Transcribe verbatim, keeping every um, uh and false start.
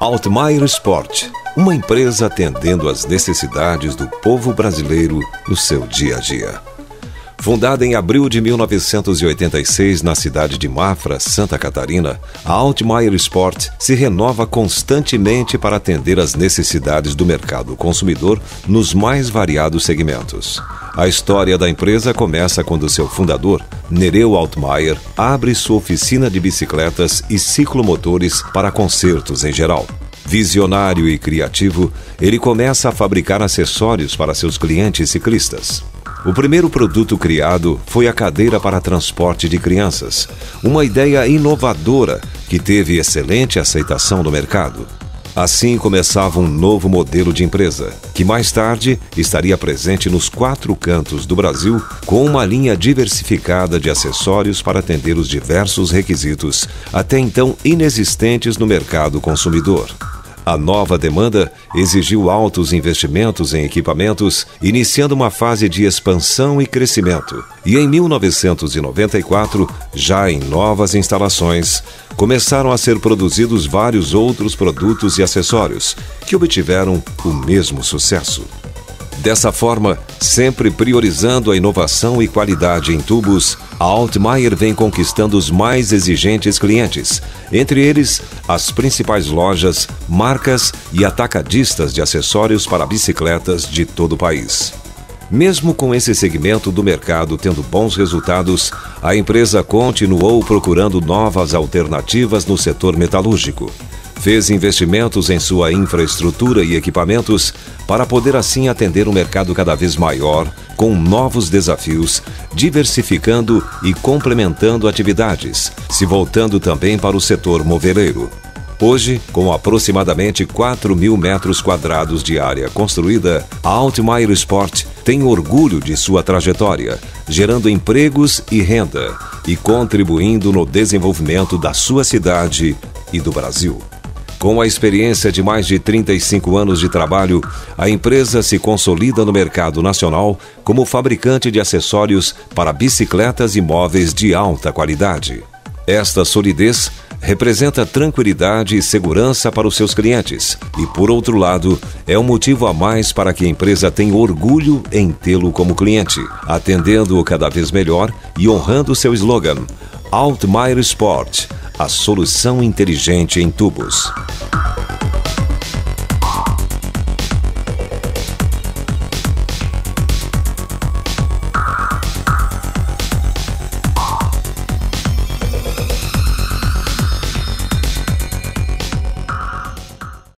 Altmaier Sport, uma empresa atendendo às necessidades do povo brasileiro no seu dia a dia. Fundada em abril de mil novecentos e oitenta e seis na cidade de Mafra, Santa Catarina, a Altmaier Sport se renova constantemente para atender às necessidades do mercado consumidor nos mais variados segmentos. A história da empresa começa quando seu fundador, Nereu Altmaier, abre sua oficina de bicicletas e ciclomotores para concertos em geral. Visionário e criativo, ele começa a fabricar acessórios para seus clientes ciclistas. O primeiro produto criado foi a cadeira para transporte de crianças, uma ideia inovadora que teve excelente aceitação no mercado. Assim começava um novo modelo de empresa, que mais tarde estaria presente nos quatro cantos do Brasil com uma linha diversificada de acessórios para atender os diversos requisitos, até então inexistentes no mercado consumidor. A nova demanda exigiu altos investimentos em equipamentos, iniciando uma fase de expansão e crescimento. E em mil novecentos e noventa e quatro, já em novas instalações, começaram a ser produzidos vários outros produtos e acessórios, que obtiveram o mesmo sucesso. Dessa forma, sempre priorizando a inovação e qualidade em tubos, a Altmaier vem conquistando os mais exigentes clientes, entre eles as principais lojas, marcas e atacadistas de acessórios para bicicletas de todo o país. Mesmo com esse segmento do mercado tendo bons resultados, a empresa continuou procurando novas alternativas no setor metalúrgico. Fez investimentos em sua infraestrutura e equipamentos para poder assim atender um mercado cada vez maior, com novos desafios, diversificando e complementando atividades, se voltando também para o setor moveleiro. Hoje, com aproximadamente quatro mil metros quadrados de área construída, a Altmaier Sport tem orgulho de sua trajetória, gerando empregos e renda e contribuindo no desenvolvimento da sua cidade e do Brasil. Com a experiência de mais de trinta e cinco anos de trabalho, a empresa se consolida no mercado nacional como fabricante de acessórios para bicicletas e móveis de alta qualidade. Esta solidez representa tranquilidade e segurança para os seus clientes e, por outro lado, é um motivo a mais para que a empresa tenha orgulho em tê-lo como cliente, atendendo-o cada vez melhor e honrando seu slogan: Altmaier Sport, a solução inteligente em tubos.